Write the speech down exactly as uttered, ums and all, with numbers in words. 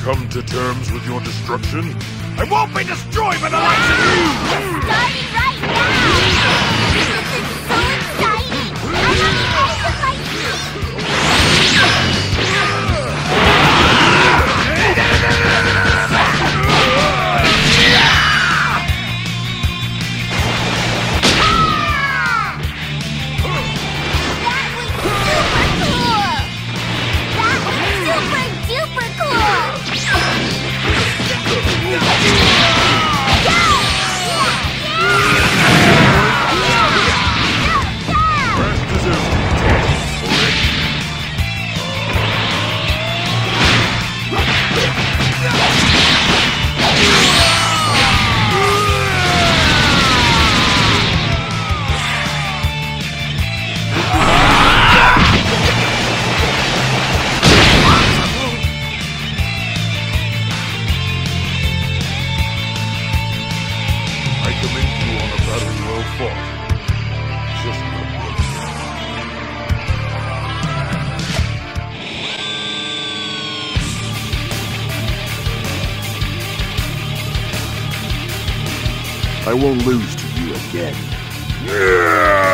come to terms with your destruction? I won't be destroyed by the likes of you! Starting right now! This is so exciting! I'm on the edge of my I won't lose to you again. Yeah!